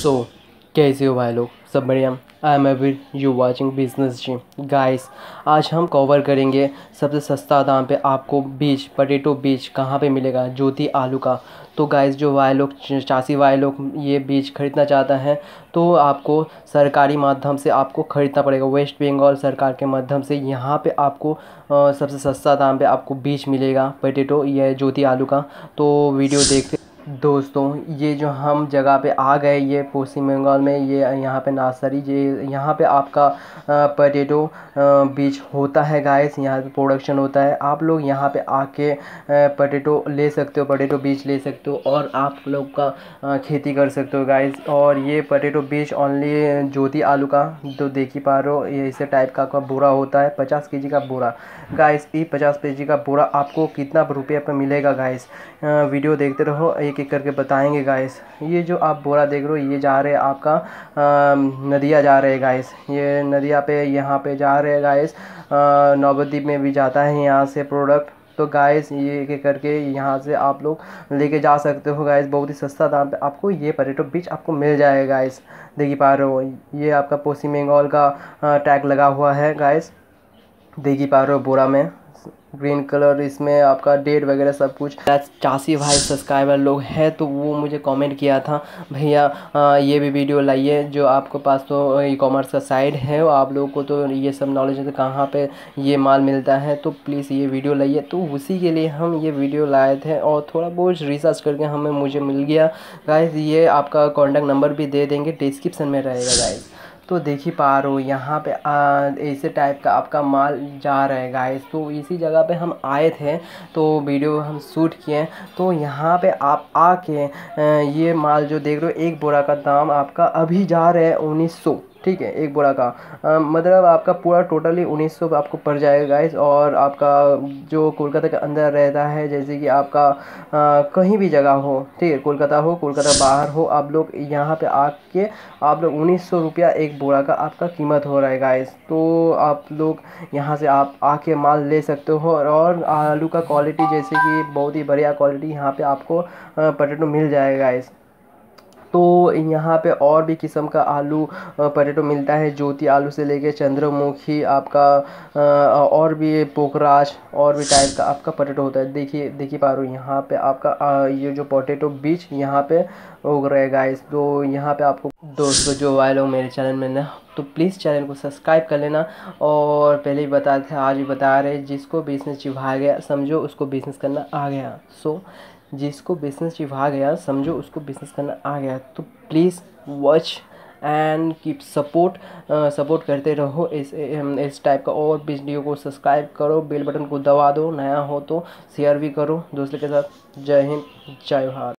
सो कैसे हो भाई लोग, सब बढ़िया। I am Avir, you watching business ji. Guys, आज हम कवर करेंगे सबसे सस्ता दाम पे आपको बीज, पोटैटो बीज कहाँ पे मिलेगा, ज्योति आलू का। तो गाइस, जो भाई लोग, चासी भाई लोग ये बीज खरीदना चाहता है तो आपको सरकारी माध्यम से आपको ख़रीदना पड़ेगा। वेस्ट बंगाल सरकार के माध्यम से यहाँ पे आपको सबसे सस्ता दाम पे आपको बीज मिलेगा पोटैटो, ये ज्योति आलू का। तो वीडियो देखते दोस्तों, ये जो हम जगह पे आ गए, ये पश्चिम बंगाल में, ये यहाँ पे नर्सरी, ये यहाँ पे आपका पोटैटो बीज होता है गाइस। यहाँ पे प्रोडक्शन होता है। आप लोग यहाँ पे आके पोटैटो ले सकते हो, पोटैटो बीज ले सकते हो और आप लोग का खेती कर सकते हो गाइस। और ये पोटैटो बीज ओनली ज्योति आलू का, तो देख ही पा रहे हो, ये इसे टाइप का बोरा होता है, 50 केजी का बोरा गाइस। ये 50 केजी का बोरा आपको कितना रुपये पर मिलेगा गाइस, वीडियो देखते रहो, एक एक करके बताएंगे गाइस। ये जो आप बोरा देख रहे हो, ये जा रहे हैं आपका नदिया जा रहे हैं गाइस। ये नदिया पे यहाँ पे जा रहे हैं गाइस। नवद्वीप में भी जाता है यहाँ से प्रोडक्ट। तो गाइस, ये एक एक करके यहाँ से आप लोग लेके जा सकते हो गाइस। बहुत ही सस्ता दाम पे आपको ये पोटैटो बीज आपको मिल जाएगा गाइस। देख ही पा रहे हो, ये आपका पश्चिम बंगाल का टैग लगा हुआ है गाइस। देख ही पा रहे हो, बोरा में ग्रीन कलर, इसमें आपका डेट वगैरह सब कुछ। चासी भाई सब्सक्राइबर लोग हैं तो वो मुझे कमेंट किया था, भैया ये भी वीडियो लाइए। जो आपके पास तो ई कॉमर्स का साइट है, आप लोगों को तो ये सब नॉलेज है तो कहाँ पे ये माल मिलता है, तो प्लीज़ ये वीडियो लाइए। तो उसी के लिए हम ये वीडियो लाए थे और थोड़ा बहुत रिसर्च करके मुझे मिल गया गाइस। ये आपका कॉन्टैक्ट नंबर भी दे देंगे, डिस्क्रिप्शन में रहेगा गाइस। तो देख ही पा रहे हो, यहाँ पे ऐसे टाइप का आपका माल जा रहा है गाइस। तो इसी जगह पे हम आए थे, तो वीडियो हम शूट किए। तो यहाँ पे आप आके ये माल जो देख रहे हो, एक बोरा का दाम आपका अभी जा रहा है 1900, ठीक है, एक बोरा का मतलब आपका पूरा टोटली 1900 आपको पड़ जाएगा गाइस। और आपका जो कोलकाता के अंदर रहता है, जैसे कि आपका कहीं भी जगह हो, ठीक है, कोलकाता हो, कोलकाता बाहर हो, आप लोग यहाँ पे आके आप लोग 1900 रुपया एक बोरा का आपका कीमत हो रहा है गाइस। तो आप लोग यहाँ से आप आके माल ले सकते हो। और आलू का क्वालिटी जैसे कि बहुत ही बढ़िया क्वालिटी यहाँ पे आपको पोटैटो मिल जाएगा गाइस। तो यहाँ पे और भी किस्म का आलू पोटैटो मिलता है, ज्योति आलू से लेके चंद्रमुखी आपका और भी पोखराज और भी टाइप का आपका पोटैटो होता है। देखिए पा रहे हो, यहाँ पे आपका ये जो पोटैटो बीज यहाँ पे उग रहा है गाइस। तो यहाँ पे आपको दोस्तों जो आए लोग मेरे चैनल में ना, तो प्लीज़ चैनल को सब्सक्राइब कर लेना। और पहले ही बताए थे, आज भी बता रहे, जिसको बिजनेस चिढ़ा गया समझो उसको बिजनेस करना आ गया। सो जिसको बिजनेस चिढ़ा गया समझो उसको बिजनेस करना आ गया। तो please watch and keep support करते रहो इस टाइप का। और वीडियो को सब्सक्राइब करो, बेल बटन को दबा दो, नया हो तो शेयर भी करो दोस्तों के साथ। जय हिंद, जय भारत।